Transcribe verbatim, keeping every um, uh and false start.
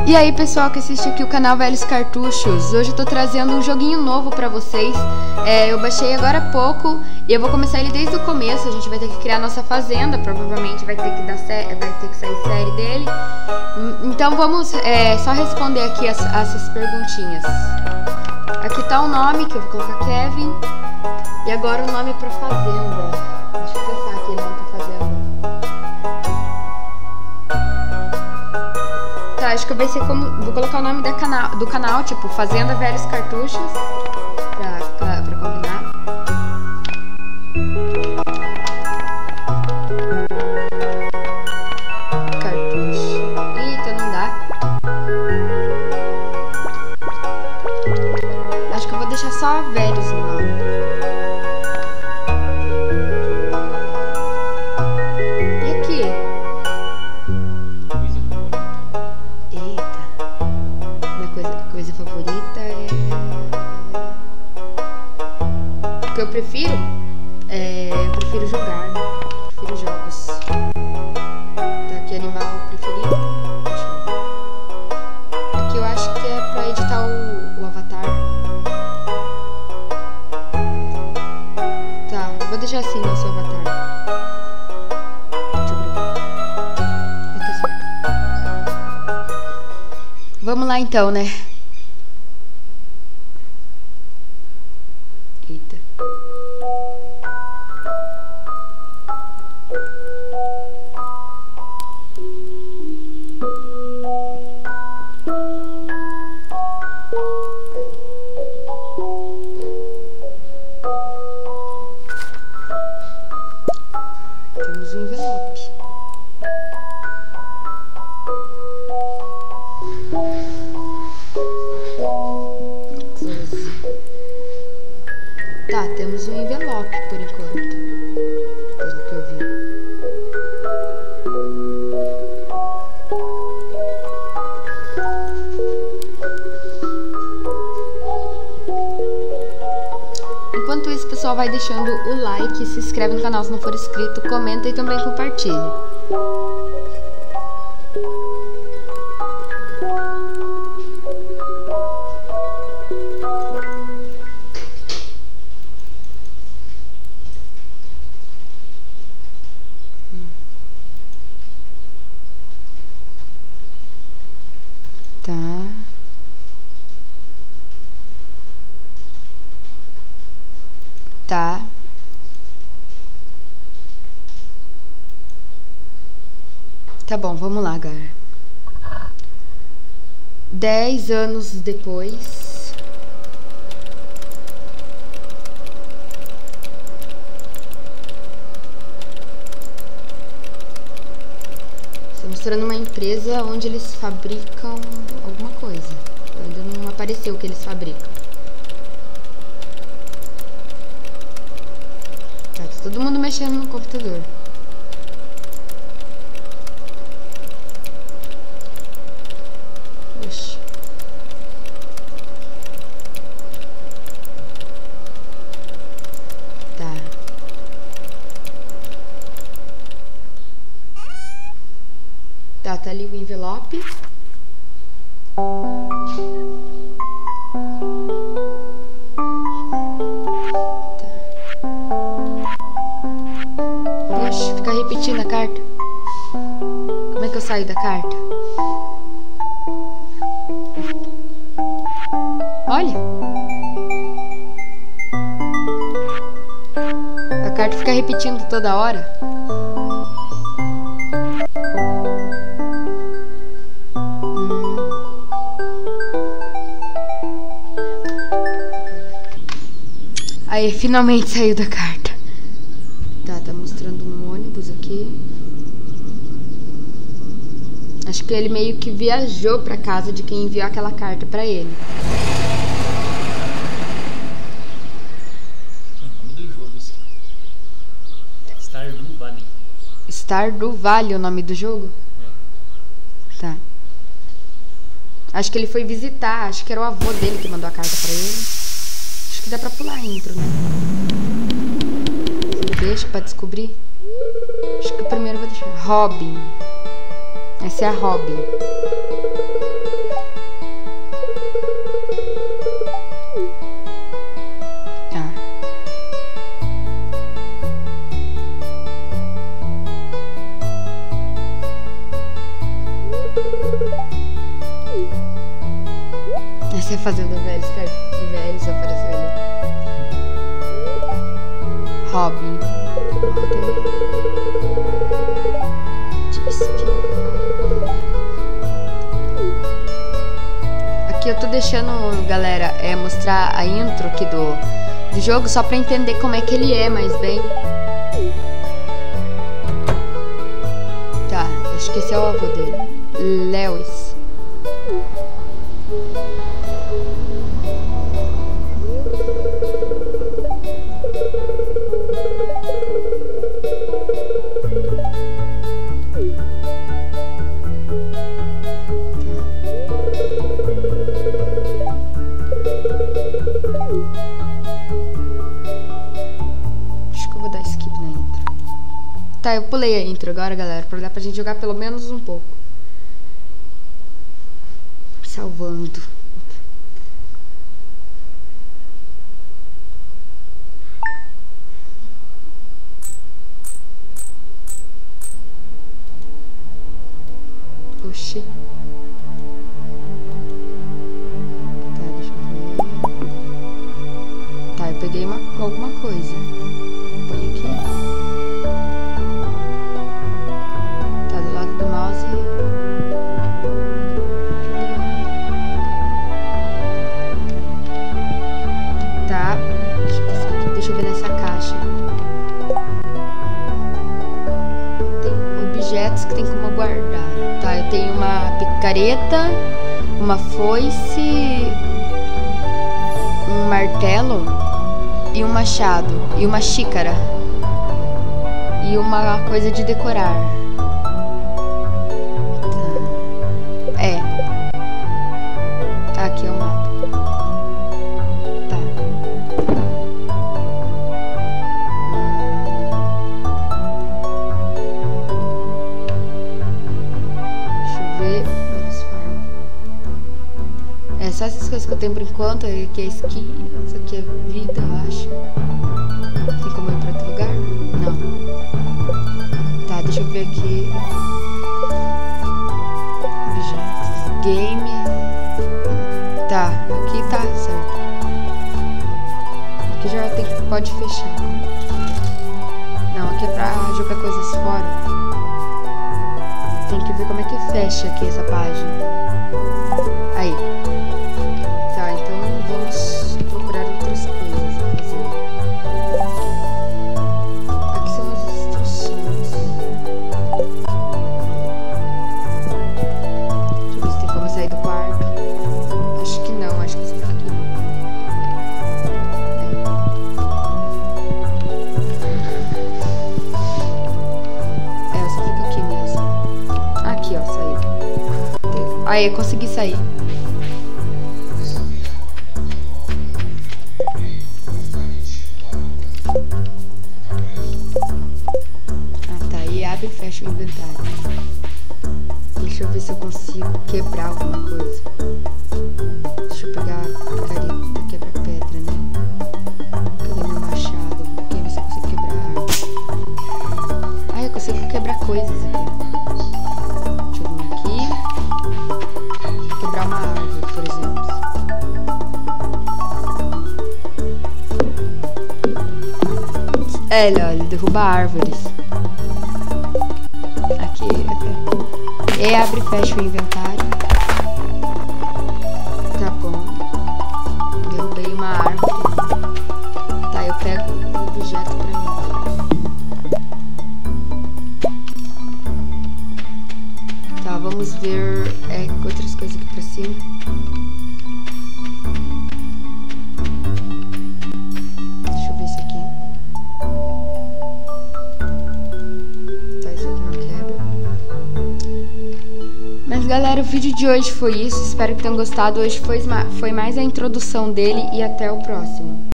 E aí pessoal que assiste aqui o canal Velhos Cartuchos, hoje eu tô trazendo um joguinho novo pra vocês. é, Eu baixei agora há pouco e eu vou começar ele desde o começo. A gente vai ter que criar nossa fazenda, provavelmente vai ter que, dar vai ter que sair série dele. Então vamos é, só responder aqui as, essas perguntinhas. Aqui tá o nome, que eu vou colocar Kevin. E agora o nome pra fazenda. Deixa eu pensar aqui o nome pra fazenda. Tá, acho que vai ser como... Vou colocar o nome da canal, do canal, tipo, Fazenda Velhos Cartuchos. Pra, pra, pra combinar. Cartucho. Eita, não dá. Acho que eu vou deixar só velhos no nome. E aqui? Eita. Minha coisa, coisa favorita é... O que eu prefiro? É... Eu prefiro jogar, né? Prefiro jogos. Tá aqui, animal preferido. Deixa eu ver. Aqui eu acho que é pra editar o, o avatar. Tá, vou deixar assim no seu avatar. Deixa eu brincar. Tá certo. Vamos lá então, né? Eita. Temos um envelope. Tá, temos um envelope por enquanto. Pelo que eu vi. Enquanto isso, pessoal, vai deixando o like, se inscreve no canal se não for inscrito, comenta e também compartilhe. Tá. Tá. Tá bom, vamos lá, galera. Dez anos depois. Estou mostrando uma empresa onde eles fabricam alguma coisa. Ainda não apareceu o que eles fabricam. Tá, tá todo mundo mexendo no computador. Oxi. Tá. Tá, tá ali o envelope. Poxa, fica repetindo a carta. Como é que eu saio da carta? Olha. A carta fica repetindo toda hora. Aí, finalmente saiu da carta. Tá, tá mostrando um ônibus aqui. Acho que ele meio que viajou pra casa de quem enviou aquela carta pra ele. O nome do jogo, assim. Stardew Valley. Stardew Valley é o nome do jogo? É. Tá. Acho que ele foi visitar, acho que era o avô dele que mandou a carta pra ele. Acho que dá pra pular a intro, né? Deixa pra descobrir. Acho que o primeiro eu vou deixar. Robin. Essa é a Robin. Essa é a fazenda velhos, cara. Velhos apareceu ali. Robin. Aqui eu tô deixando, galera, é, mostrar a intro aqui do, do jogo só pra entender como é que ele é mais bem. Tá, acho que esse é o avô dele. Lewis. Tá, eu pulei a intro agora, galera, pra dar pra gente jogar pelo menos um pouco. Salvando. Oxi. Tá, deixa eu ver. Tá, eu peguei uma, alguma coisa. Põe aqui. Que tem como guardar. Tá, eu tenho uma picareta, uma foice, um martelo e um machado e uma xícara e uma coisa de decorar. Tá. É. Tá, aqui é o mapa. Tá. Só essas coisas que eu tenho por enquanto, aqui é skin, isso aqui é vida, eu acho. Tem como ir pra outro lugar? Não. Tá, deixa eu ver aqui. Objetos. Game. Tá, aqui tá certo. Aqui já tem, pode fechar. Não, aqui é pra jogar coisas fora. Tem que ver como é que fecha aqui essa página. Aí. Vamos procurar outras coisas a fazer. Aqui são as instruções. Deixa eu ver se tem como sair do quarto. Acho que não, acho que você fica aqui. É, é você fica aqui mesmo. Aqui, ó, saí. Aí, eu consegui sair. E fecha o inventário. Deixa eu ver se eu consigo quebrar alguma coisa. Deixa eu pegar a picareta, quebrar pedra, né? Cadê meu machado? Quer ver se eu consigo quebrar árvore. Ah, eu consigo quebrar coisas aqui. Deixa eu vir aqui. Vou quebrar uma árvore, por exemplo. É, olha, derruba árvores. E aí abre e fecha o inventário. Tá bom. Derrubei uma árvore. Tá, eu pego um objeto pra mim. Tá, vamos ver é, outras coisas aqui pra cima. Deixa eu ver isso aqui. Mas galera, o vídeo de hoje foi isso, espero que tenham gostado. Hoje foi, foi mais a introdução dele e até o próximo.